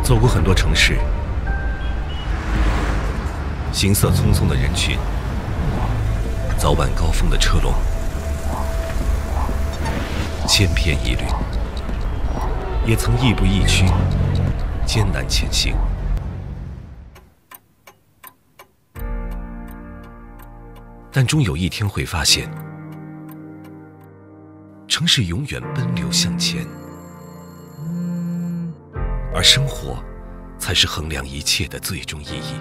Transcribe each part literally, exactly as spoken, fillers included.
走过很多城市，行色匆匆的人群，早晚高峰的车龙，千篇一律，也曾亦步亦趋，艰难前行。但终有一天会发现，城市永远奔流向前，而生活才是衡量一切的最终意义。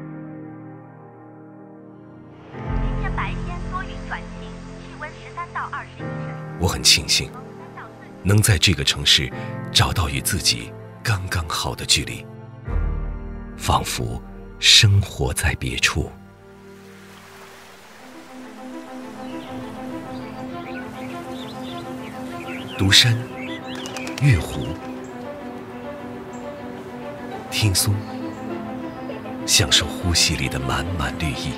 今天白天多云转晴，气温十三到二十一摄氏度。 我很庆幸，能在这个城市找到与自己刚刚好的距离，仿佛生活在别处。独山、月湖、听松，享受呼吸里的满满绿意。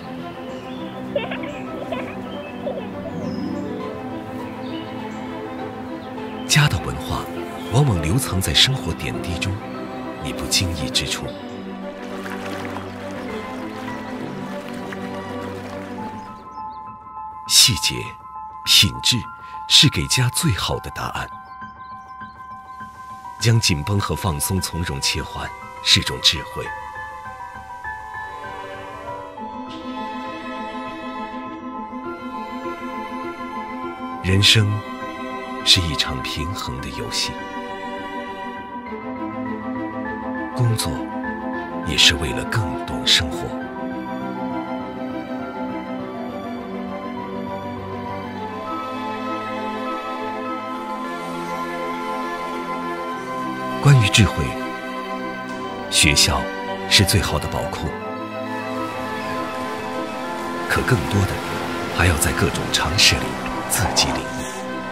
家的文化往往留藏在生活点滴中，你不经意之处。细节、品质是给家最好的答案。将紧绷和放松从容切换，是种智慧。人生是一场平衡的游戏，工作也是为了更懂生活。关于智慧，学校是最好的宝库，可更多的还要在各种常识里自己领悟。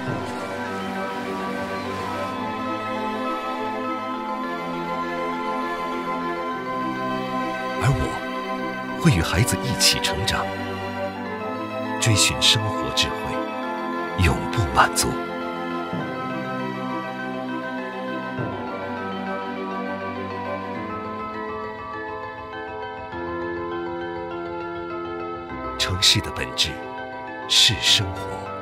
而我会与孩子一起成长，追寻生活智慧，永不满足。城市的本质是生活。